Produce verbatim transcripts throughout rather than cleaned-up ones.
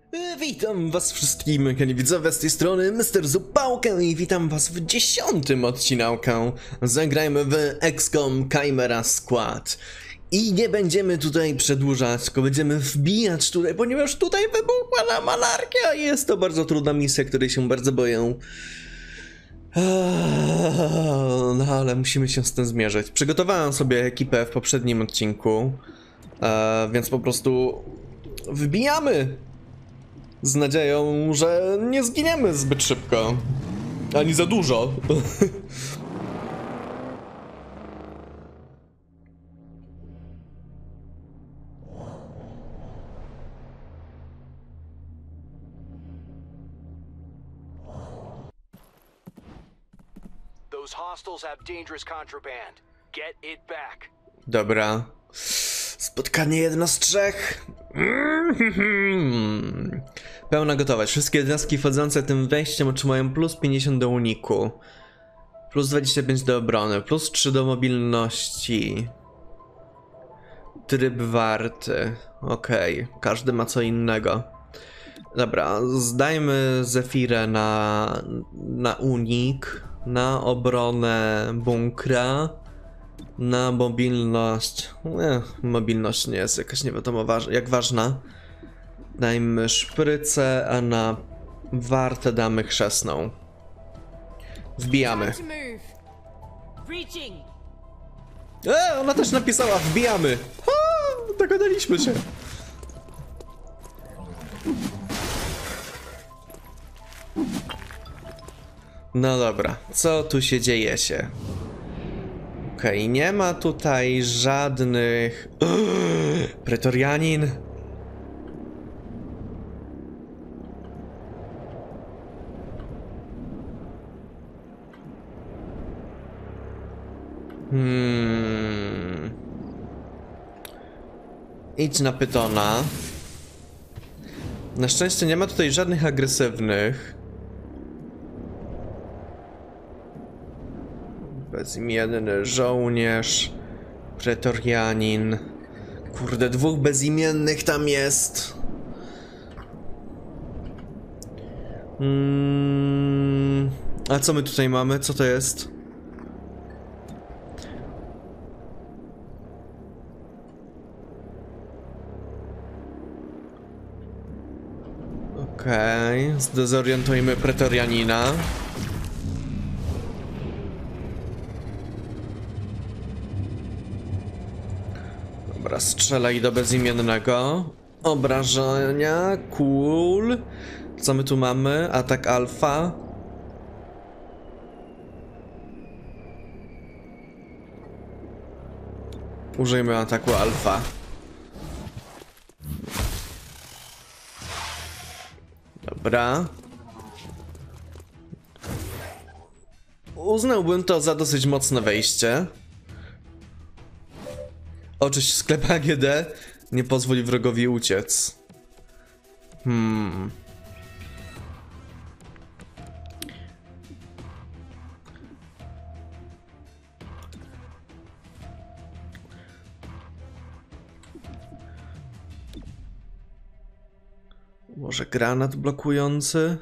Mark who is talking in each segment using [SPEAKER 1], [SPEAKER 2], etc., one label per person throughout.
[SPEAKER 1] Witam was wszystkim, kochani widzowie, z tej strony mister Zupałkę i witam was w dziesiątym odcinku. Zagrajmy w X COM Chimera Squad. I nie będziemy tutaj przedłużać, tylko będziemy wbijać tutaj, ponieważ tutaj wybuchła nam anarchia i jest to bardzo trudna misja, której się bardzo boję. No ale musimy się z tym zmierzyć. Przygotowałem sobie ekipę w poprzednim odcinku, więc po prostu wbijamy. Z nadzieją, że nie zginiemy zbyt szybko. Ani za dużo.
[SPEAKER 2] Those hostiles have dangerous contraband. Get it back.
[SPEAKER 1] Dobra. Spotkanie jedno z trzech. Mm-hmm. Pełna gotowość. Wszystkie jednostki wchodzące tym wejściem otrzymają plus pięćdziesiąt do uniku. Plus dwadzieścia pięć do obrony. Plus trzy do mobilności. Tryb warty. Okej. Okay. Każdy ma co innego. Dobra. Zdajmy Zefirę na, na unik. Na obronę bunkra. Na mobilność. Nie, mobilność nie jest jakaś nie wiadomo waż jak ważna. Dajmy szprycę, a na wartę damy chrzestną. Wbijamy. E, ona też napisała wbijamy. Ha, dogadaliśmy się. No dobra, co tu się dzieje się? Okej, okay, nie ma tutaj żadnych... Pretorianin? Hmm... Idź na pytona. Na szczęście nie ma tutaj żadnych agresywnych. Bezimienny żołnierz, pretorianin. Kurde, dwóch bezimiennych tam jest. Mm, a co my tutaj mamy? Co to jest? Okej, okay. Zdezorientujmy pretorianina. Dobra, strzelaj do bezimiennego. Obrażenia, cool. Co my tu mamy? Atak alfa. Użyjmy ataku alfa. Dobra. Uznałbym to za dosyć mocne wejście. Oczyść sklep A G D nie pozwoli wrogowi uciec. Hmm. Może granat blokujący?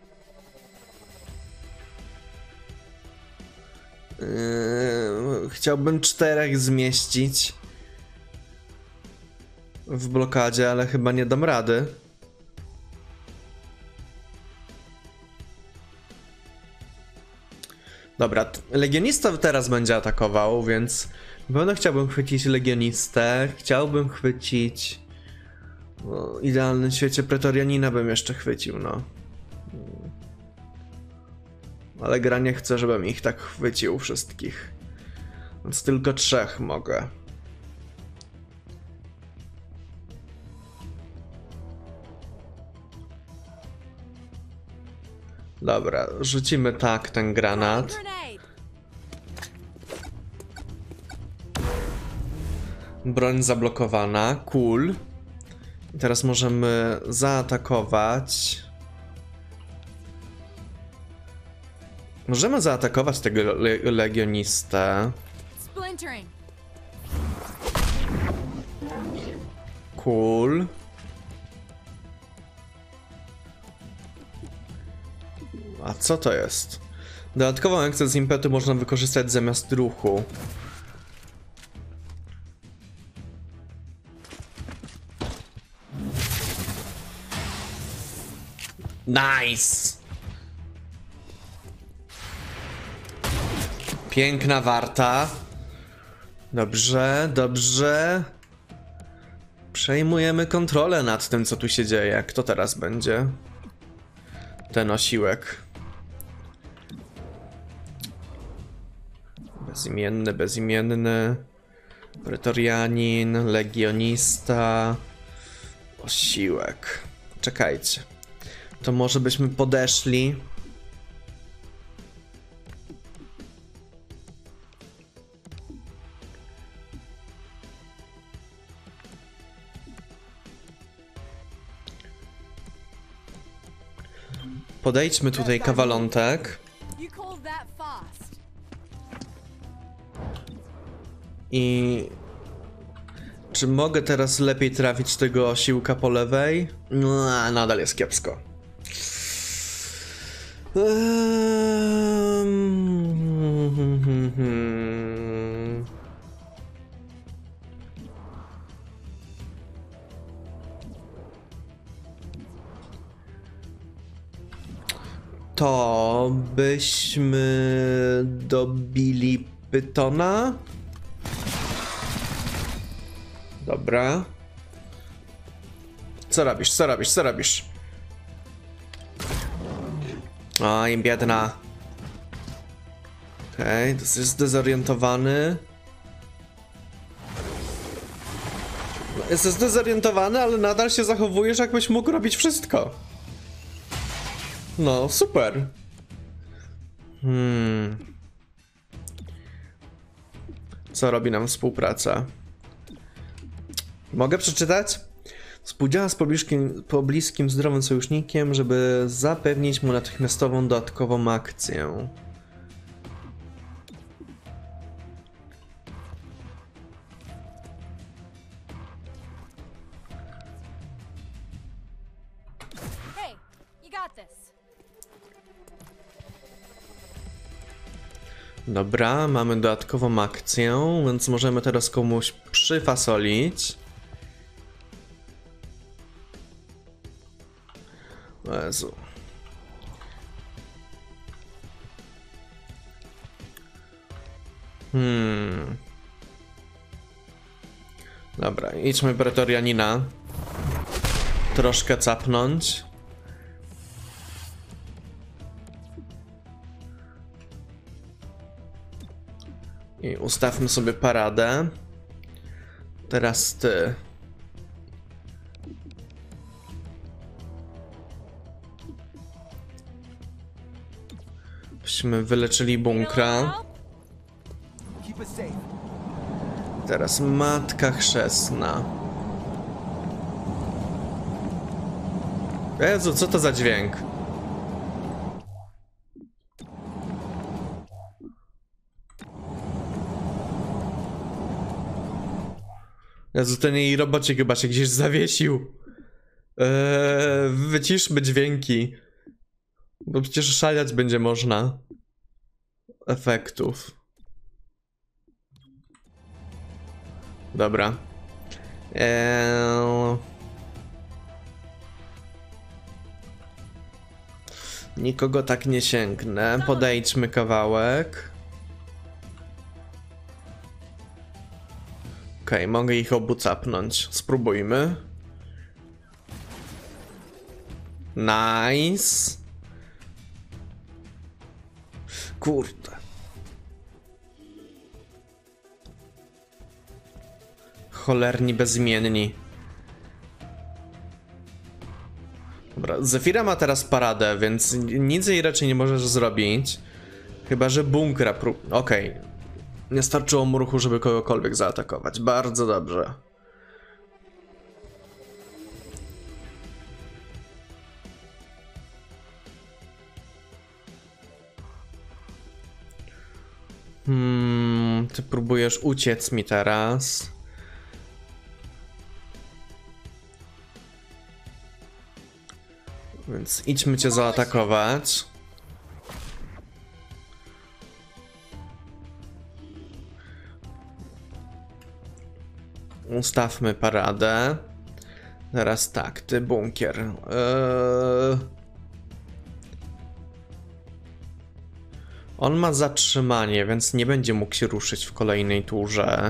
[SPEAKER 1] Yy, chciałbym czterech zmieścić w blokadzie, ale chyba nie dam rady. Dobra, legionista teraz będzie atakował, więc na pewno chciałbym chwycić legionistę. Chciałbym chwycić... No, w idealnym świecie pretorianina bym jeszcze chwycił, no. Ale gra nie chce, żebym ich tak chwycił wszystkich. Więc tylko trzech mogę. Dobra, rzucimy tak ten granat. Broń zablokowana, cool. I teraz możemy zaatakować. Możemy zaatakować tego le legionistę. Cool. A co to jest? Dodatkową akcję z impetu można wykorzystać zamiast ruchu. Nice! Piękna warta. Dobrze, dobrze. Przejmujemy kontrolę nad tym, co tu się dzieje. Kto teraz będzie? Ten osiłek. Bezimienny, bezimienny. Pretorianin, legionista. Osiłek. Czekajcie. To może byśmy podeszli. Podejdźmy tutaj kawalątek. I... Czy mogę teraz lepiej trafić tego osiłka po lewej? No, nadal jest kiepsko. Um... To byśmy dobili Pytona. Dobra. Co robisz, co robisz, co robisz? Oj, biedna. Okej, okay, to jest zdezorientowany. Jesteś zdezorientowany, ale nadal się zachowujesz, jakbyś mógł robić wszystko. No, super. Hmm. Co robi nam współpraca? Mogę przeczytać? Współdziała z pobliskim, pobliskim zdrowym sojusznikiem, żeby zapewnić mu natychmiastową dodatkową akcję.
[SPEAKER 3] Hey, you got this.
[SPEAKER 1] Dobra, mamy dodatkową akcję, więc możemy teraz komuś przyfasolić. Jezu. Hmm. Dobra, idźmy Pretorianina. Troszkę capnąć. I ustawmy sobie paradę. Teraz ty. Byśmy wyleczyli bunkra. Teraz matka chrzestna. Jezu, co to za dźwięk? Jezu, ten jej robocik chyba się gdzieś zawiesił. Eee, wyciszmy dźwięki. Bo przecież szalać będzie można. Efektów. Dobra. Eee... Nikogo tak nie sięgnę. Podejdźmy kawałek. Okej, okay, mogę ich obu capnąć. Spróbujmy. Nice. Kurde. Cholerni bezimienni. Dobra, Zefira ma teraz paradę, więc nic jej raczej nie możesz zrobić. Chyba że bunkra prób... Okej. Okay. Nie starczyło mu ruchu, żeby kogokolwiek zaatakować. Bardzo dobrze. Hmm, ty próbujesz uciec mi teraz. Więc idźmy cię zaatakować. Ustawmy paradę. Teraz tak, ty bunkier. Eee... On ma zatrzymanie, więc nie będzie mógł się ruszyć w kolejnej turze.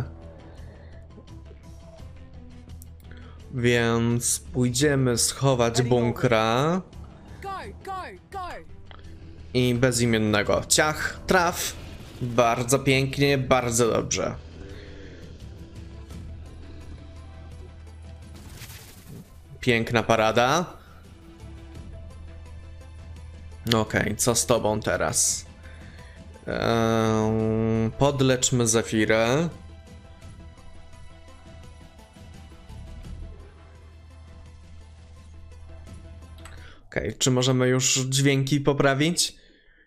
[SPEAKER 1] Więc pójdziemy schować bunkra. I bezimiennego. Ciach, traf. Bardzo pięknie, bardzo dobrze. Piękna parada. Okej, okay, co z tobą teraz? Eee, podleczmy Zefirę. Okej, okay, czy możemy już dźwięki poprawić?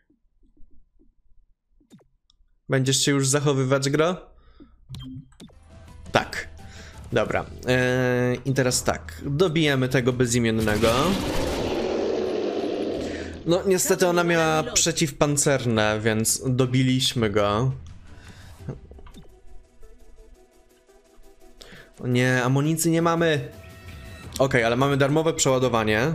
[SPEAKER 1] Będziesz się już zachowywać, gro? Tak. Dobra. Eee, I teraz tak. Dobijamy tego bezimiennego. No, niestety ona miała przeciwpancerne, więc dobiliśmy go. O nie, amunicji nie mamy. Okej, okay, ale mamy darmowe przeładowanie.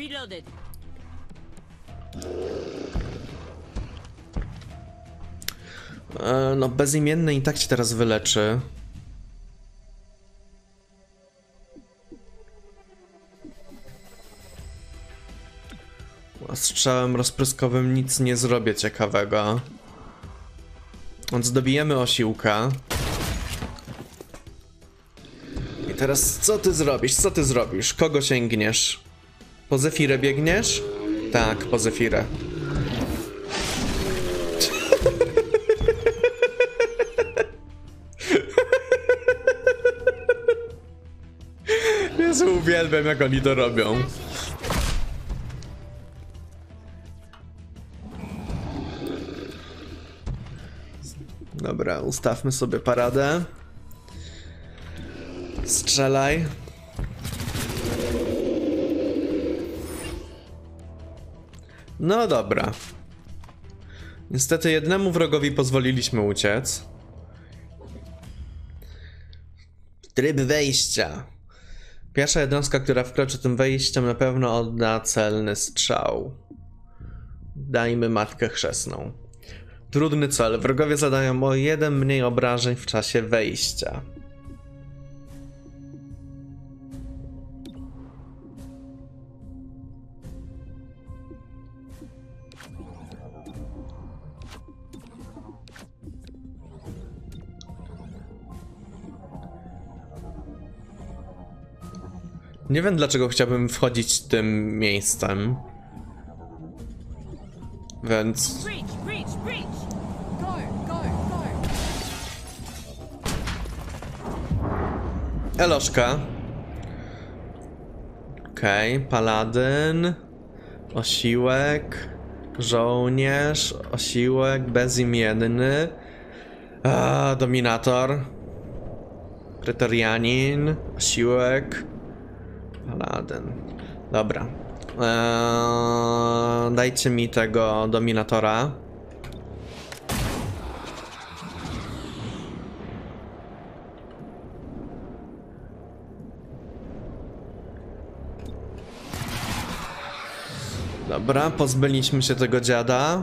[SPEAKER 1] E, no, bezimienny i tak się teraz wyleczy. Strzałem rozpryskowym nic nie zrobię ciekawego. Więc dobijemy osiłka. I teraz co ty zrobisz? Co ty zrobisz? Kogo sięgniesz? Po Zefirę biegniesz? Tak, po Zefirę. Jezu, uwielbiam, jak oni to robią. Dobra, ustawmy sobie paradę. Strzelaj. No dobra. Niestety jednemu wrogowi pozwoliliśmy uciec. Tryb wejścia. Pierwsza jednostka, która wkroczy tym wejściem, na pewno odda celny strzał. Dajmy matkę chrzestną. Trudny cel. Wrogowie zadają o jeden mniej obrażeń w czasie wejścia. Nie wiem, dlaczego chciałbym wchodzić tym miejscem. Więc... Eloszka. Okej, okay, paladyn. Osiłek. Żołnierz. Osiłek. Bezimienny. A, dominator. Pretorianin. Osiłek. Paladyn. Dobra. Eee, dajcie mi tego dominatora. Dobra, pozbyliśmy się tego dziada.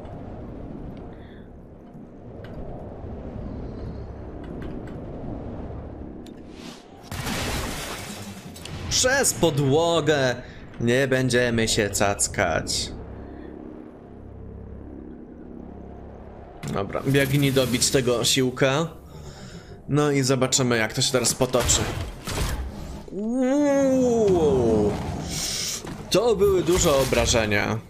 [SPEAKER 1] Przez podłogę nie będziemy się cackać. Dobra, biegnij dobić tego osiłka. No i zobaczymy, jak to się teraz potoczy. Uuu, to były duże obrażenia.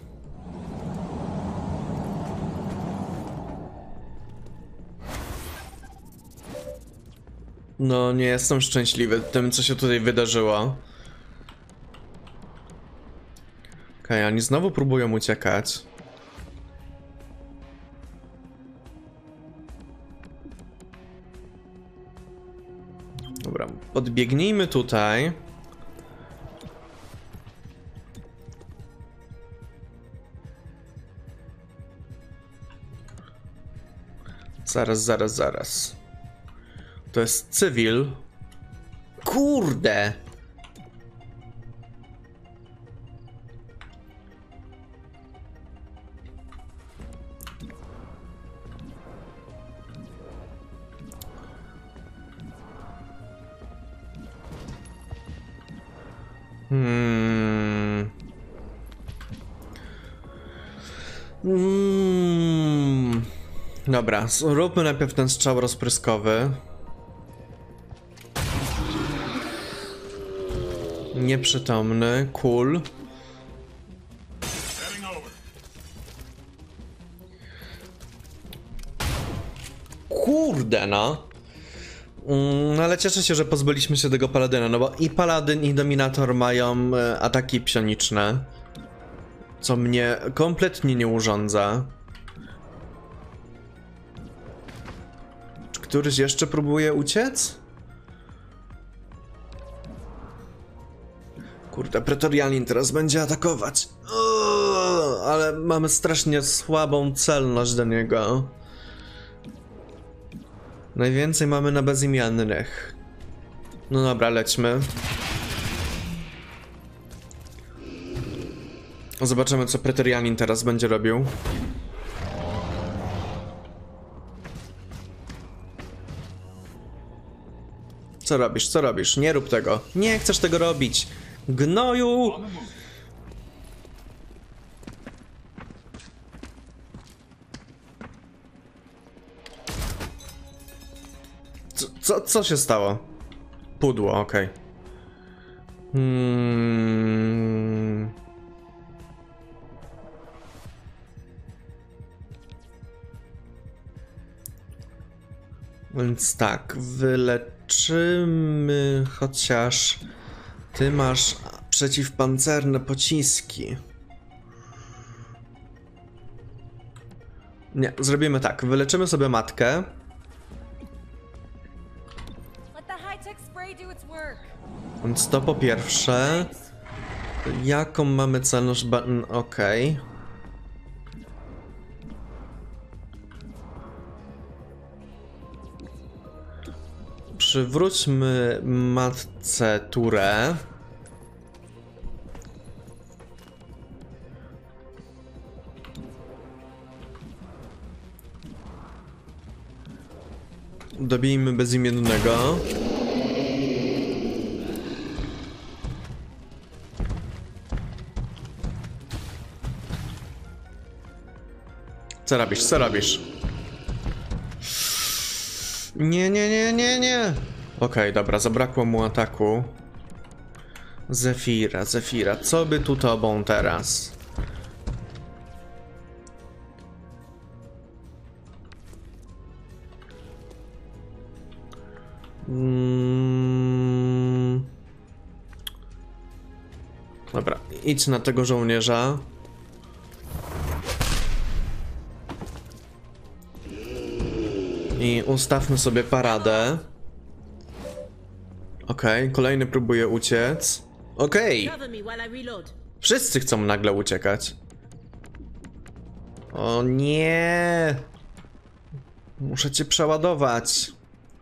[SPEAKER 1] No, nie jestem szczęśliwy tym, co się tutaj wydarzyło. Okej, okay, oni znowu próbują uciekać. Dobra, podbiegnijmy tutaj. Zaraz, zaraz, zaraz. To jest cywil. Kurde! Hmm. Hmm. Dobra, zróbmy najpierw ten strzał rozpryskowy. Nieprzytomny, cool. Kurde no. Mm, ale cieszę się, że pozbyliśmy się tego paladyna, no bo i paladyn, i dominator mają e, ataki psioniczne, co mnie kompletnie nie urządza. Czy któryś jeszcze próbuje uciec? Kurde, Pretorianin teraz będzie atakować. Uuu, ale mamy strasznie słabą celność do niego. Najwięcej mamy na bezimiennych. No dobra, lećmy. Zobaczymy, co Pretorianin teraz będzie robił. Co robisz, co robisz? Nie rób tego. Nie chcesz tego robić. Gnoju! Co, co, co się stało? Pudło, okej. Okay. Hmm. Więc tak, wyleczymy, chociaż ty masz przeciwpancerne pociski. Nie, zrobimy tak, wyleczymy sobie matkę. Więc to po pierwsze. Jaką mamy celność button? Okej. Okay. Przywróćmy matce turę. Dobijmy bezimiennego. Co robisz? Co robisz? Nie, nie, nie, nie, nie. Okej, okay, dobra, zabrakło mu ataku. Zefira, Zefira, co by tu tobą teraz? Mm. Dobra, idź na tego żołnierza. I ustawmy sobie paradę. Okej, okay, kolejny próbuje uciec. Okej! Okay. Wszyscy chcą nagle uciekać. O nie! Muszę cię przeładować.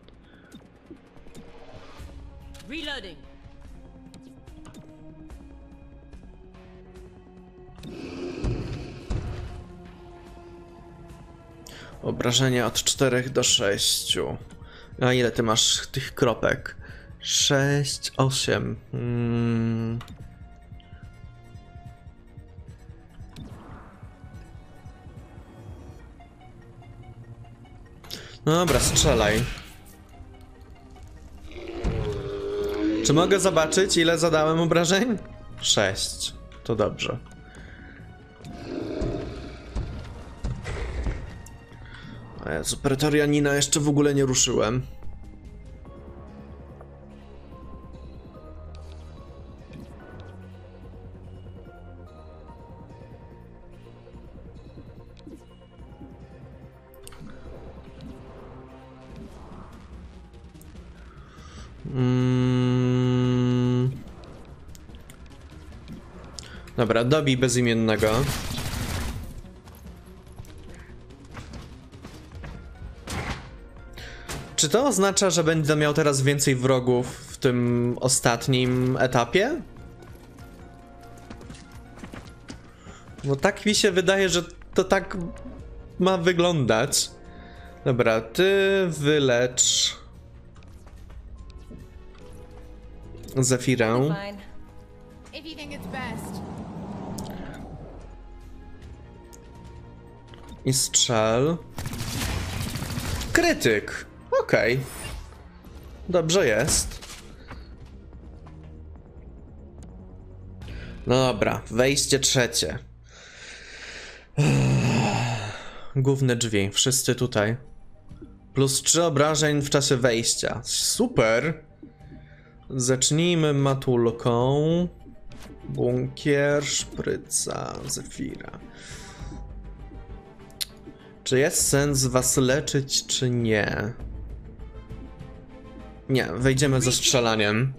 [SPEAKER 1] Reloading. Obrażenia od czterech do sześciu. A ile ty masz tych kropek? sześć, osiem. Hmm. No dobra, strzelaj. Czy mogę zobaczyć, ile zadałem obrażeń? sześć. To dobrze. O Jezu, Pretorianina jeszcze w ogóle nie ruszyłem. Mm. Dobra, dobij bezimiennego. Czy czy to oznacza, że będę miał teraz więcej wrogów w tym ostatnim etapie? Bo tak mi się wydaje, że to tak ma wyglądać. Dobra, ty wylecz Zefirę.
[SPEAKER 3] Fine. If you think it's best.
[SPEAKER 1] I strzel. Krytyk. Okej. Okay. Dobrze jest. No dobra, wejście trzecie. Główne drzwi, wszyscy tutaj. Plus trzy obrażeń w czasie wejścia. Super. Zacznijmy matulką. Bunkier, szpryca, Zefira. Czy jest sens was leczyć, czy nie? Nie, wejdziemy ze strzelaniem.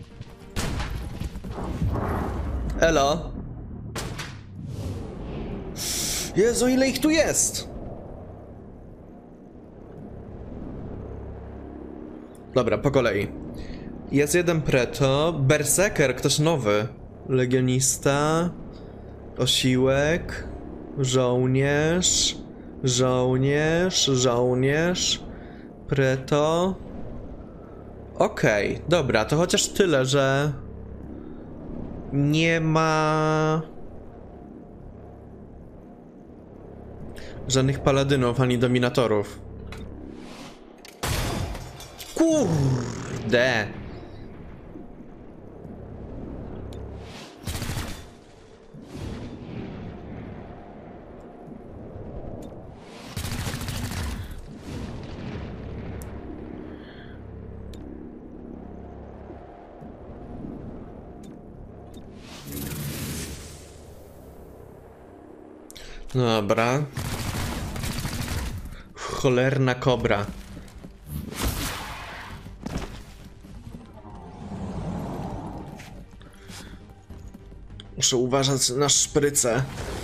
[SPEAKER 1] Elo. Jezu, ile ich tu jest! Dobra, po kolei. Jest jeden preto, berserker, ktoś nowy. Legionista, osiłek, żołnierz, żołnierz, żołnierz, preto. Okej, okay, dobra, to chociaż tyle, że nie ma żadnych paladynów ani dominatorów. Kurde. Dobra. Cholerna kobra. Muszę uważać na szprycę.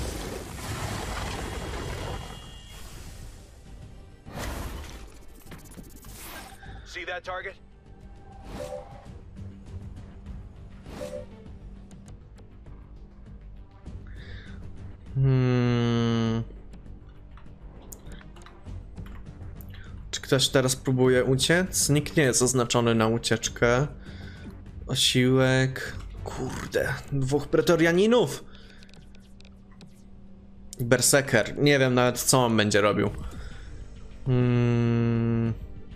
[SPEAKER 2] See that target?
[SPEAKER 1] Hmm. Czy ktoś teraz próbuje uciec? Nikt nie jest oznaczony na ucieczkę. Osiłek. Kurde, dwóch pretorianinów. Berserker. Nie wiem nawet, co on będzie robił. Hmm.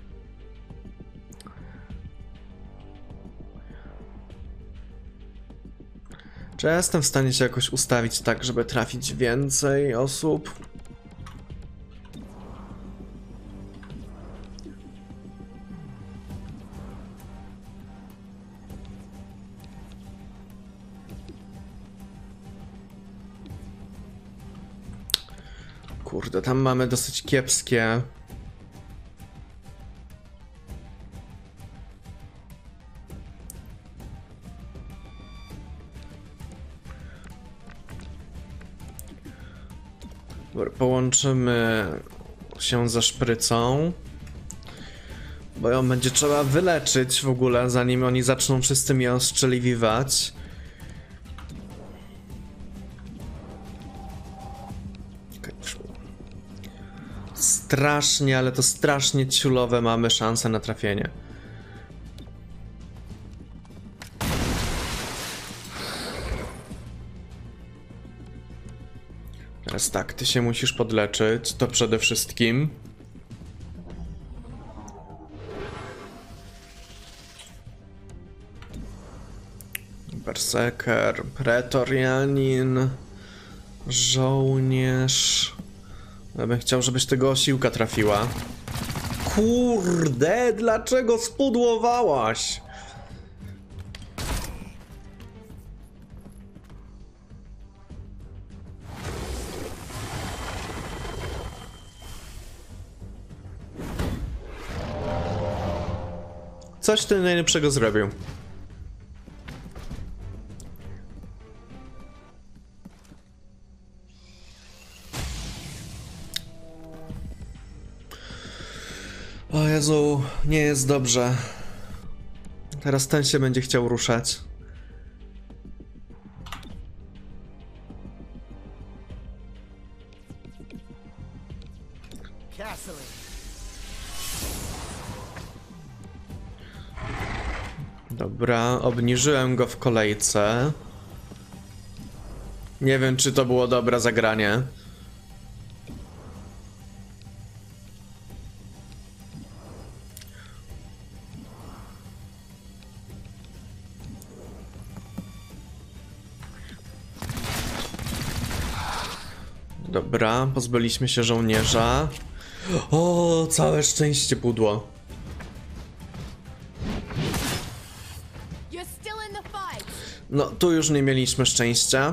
[SPEAKER 1] Czy ja jestem w stanie się jakoś ustawić tak, żeby trafić więcej osób? Kurde, tam mamy dosyć kiepskie. Dobra, połączymy się ze szprycą, bo ją będzie trzeba wyleczyć w ogóle, zanim oni zaczną wszyscy mnie ostrzeliwiwać. Strasznie, ale to strasznie ciulowe mamy szanse na trafienie. Teraz tak, ty się musisz podleczyć, to przede wszystkim. Berserker, pretorianin, żołnierz. Ja bym chciał, żebyś tego osiłka trafiła. Kurde, dlaczego spudłowałaś? Coś ty najlepszego zrobił. O Jezu, nie jest dobrze. Teraz ten się będzie chciał ruszać. Dobra, obniżyłem go w kolejce. Nie wiem, czy to było dobre zagranie. Dobra, pozbyliśmy się żołnierza. O, całe szczęście pudło.
[SPEAKER 3] You're still in the fight.
[SPEAKER 1] No, tu już nie mieliśmy szczęścia.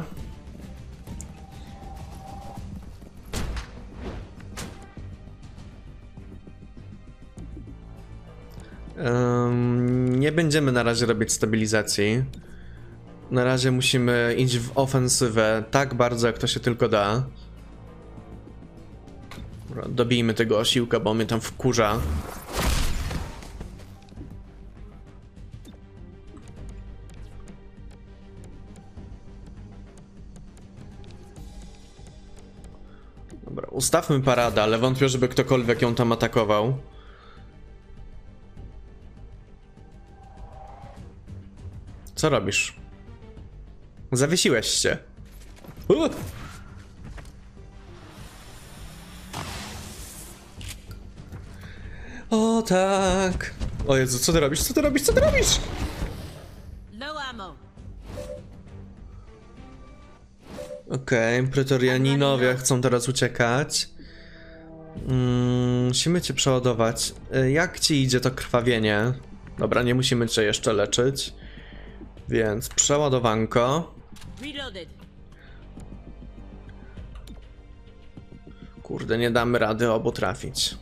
[SPEAKER 1] Um, nie będziemy na razie robić stabilizacji. Na razie musimy iść w ofensywę tak bardzo, jak to się tylko da. Dobra, dobijmy tego osiłka, bo mnie tam wkurza. Dobra, ustawmy paradę, ale wątpię, żeby ktokolwiek ją tam atakował. Co robisz? Zawiesiłeś się. Uh! O tak. O Jezu, co ty robisz? Co ty robisz? Co ty robisz?
[SPEAKER 4] Low ammo.
[SPEAKER 1] Okej, okay, pretorianinowie chcą teraz uciekać. Mm, musimy cię przeładować. Jak ci idzie to krwawienie? Dobra, nie musimy cię jeszcze leczyć. Więc przeładowanko.
[SPEAKER 4] Reloaded.
[SPEAKER 1] Kurde, nie damy rady obu trafić.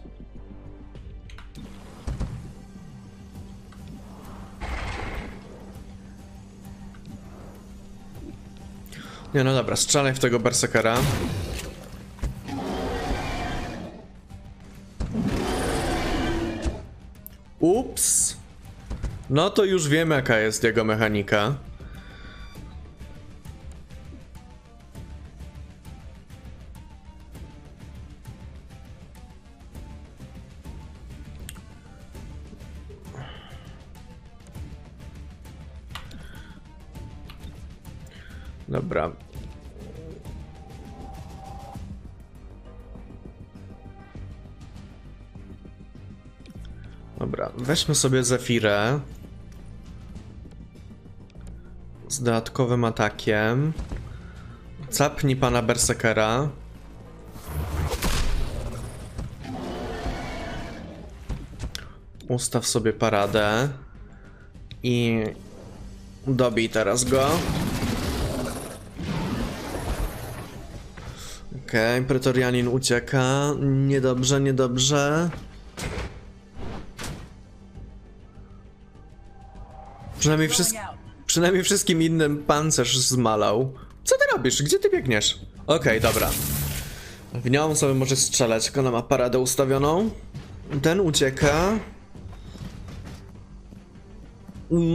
[SPEAKER 1] Nie, no dobra, strzelaj w tego berserkera. Ups. No to już wiemy, jaka jest jego mechanika. Dobra. Dobra, weźmy sobie Zefirę z dodatkowym atakiem. Capnij pana berserkera. Ustaw sobie paradę i dobij teraz go. Okej, okay, pretorianin ucieka. Niedobrze, niedobrze. Przynajmniej, wszys przynajmniej wszystkim innym pancerz zmalał. Co ty robisz? Gdzie ty biegniesz? Okej, okay, dobra. W nią sobie może strzelać, jak ona ma paradę ustawioną. Ten ucieka. Mm,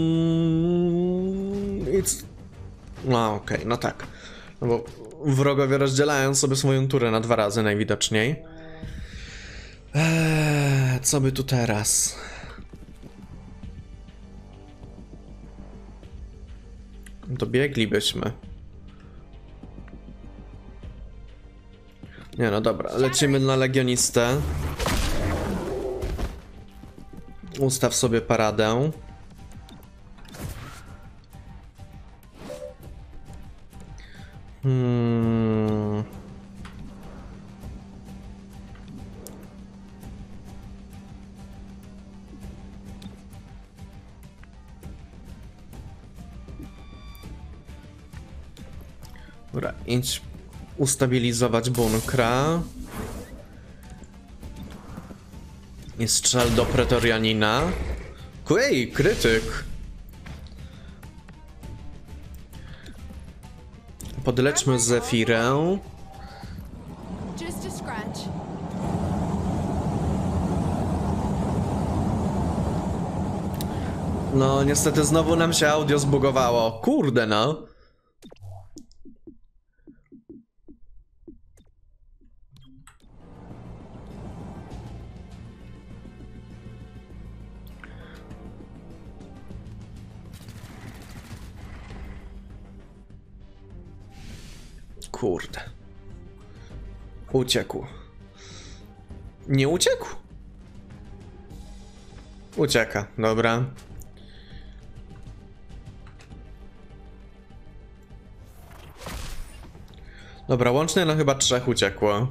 [SPEAKER 1] it's... No okej, okay, no tak. No bo wrogowie rozdzielają sobie swoją turę na dwa razy najwidoczniej. Eee, co by tu teraz? Dobieglibyśmy. Nie no dobra, lecimy na legionistę. Ustaw sobie paradę. Hmm. Dobra, idź ustabilizować bunkra. I strzel do pretorianina. Ej, krytyk. Podleczmy Zefirę.
[SPEAKER 3] Just a scratch.
[SPEAKER 1] No, niestety znowu nam się audio zbugowało. Kurde, no. Kurde. Uciekł. Nie uciekł? Ucieka, dobra. Dobra, łącznie no chyba trzech uciekło.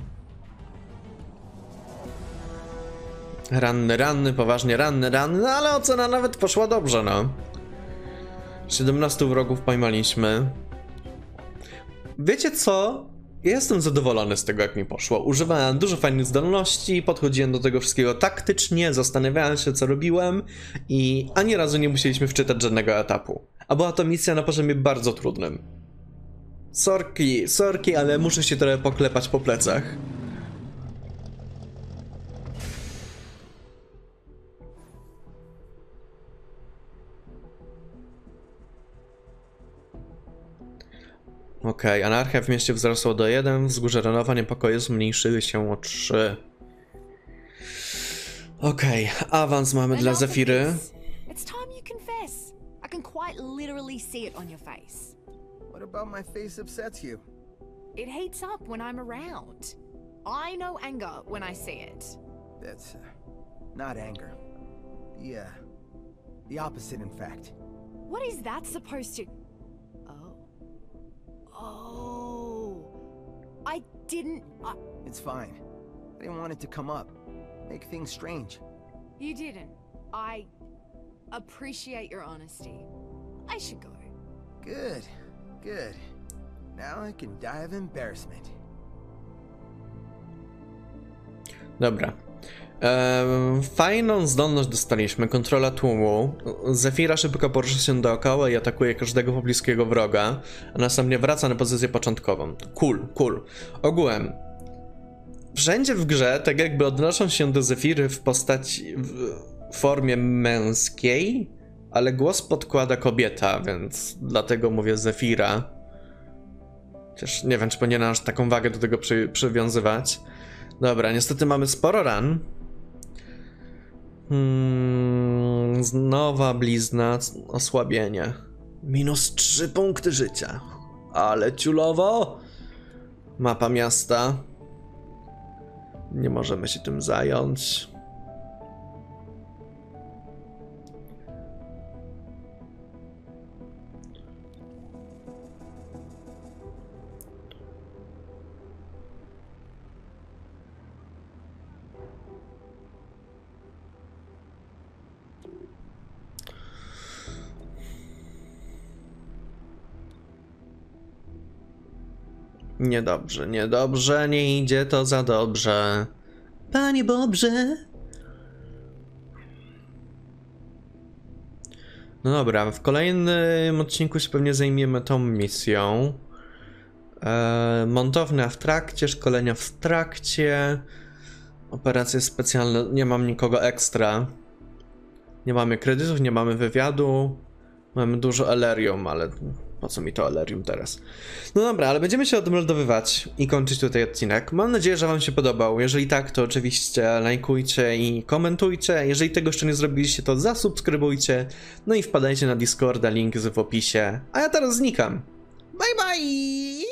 [SPEAKER 1] Ranny, ranny, poważnie ranny, ranny, no ale ocena nawet poszła dobrze, no. siedemnastu wrogów pojmaliśmy. Wiecie co? Ja jestem zadowolony z tego, jak mi poszło. Używałem dużo fajnych zdolności, podchodziłem do tego wszystkiego taktycznie, zastanawiałem się, co robiłem i ani razu nie musieliśmy wczytać żadnego etapu. A była to misja na poziomie bardzo trudnym. Sorki, sorki, ale muszę się trochę poklepać po plecach. Okej, okay, anarchia w mieście wzrosła do jeden, wzgórze Renowa niepokoje zmniejszyły się o trzy. Okej, okay, awans mamy dla Zefiry.
[SPEAKER 3] It's time you confess. I can quite literally see it on your face.
[SPEAKER 5] What about my face upsets you?
[SPEAKER 3] It heats up when I'm around. I know anger when I see it.
[SPEAKER 5] That's uh, not anger. Yeah, the opposite, in fact.
[SPEAKER 3] What is that supposed to... Oh. Oh. I didn't... I...
[SPEAKER 5] It's fine. I didn't want it to come up. Make things strange.
[SPEAKER 3] You didn't. I appreciate your honesty. I should go.
[SPEAKER 5] Good, good. Now I can die of embarrassment.
[SPEAKER 1] Dobra. Ehm, fajną zdolność dostaliśmy, kontrola tłumu. Zefira szybko porusza się dookoła i atakuje każdego pobliskiego wroga, a następnie wraca na pozycję początkową. Cool, cool. Ogółem, wszędzie w grze tak jakby odnoszą się do Zefiry w postaci, w formie męskiej, ale głos podkłada kobieta, więc dlatego mówię Zefira. Chociaż nie wiem, czy powinienem aż taką wagę do tego przy, przywiązywać. Dobra, niestety mamy sporo ran. Hmm, nowa blizna, osłabienie. Minus trzy punkty życia. Ale ciulowo. Mapa miasta. Nie możemy się tym zająć. Niedobrze, niedobrze, nie idzie to za dobrze. Panie Bobrze. No dobra, w kolejnym odcinku się pewnie zajmiemy tą misją. Eee, montownia w trakcie, szkolenia w trakcie. Operacje specjalne, nie mam nikogo ekstra. Nie mamy kredytów, nie mamy wywiadu. Mamy dużo Elerium, ale po co mi to Elerium teraz? No dobra, ale będziemy się odmeldowywać i kończyć tutaj odcinek. Mam nadzieję, że wam się podobał. Jeżeli tak, to oczywiście lajkujcie i komentujcie. Jeżeli tego jeszcze nie zrobiliście, to zasubskrybujcie. No i wpadajcie na Discorda, link jest w opisie. A ja teraz znikam. Bye bye!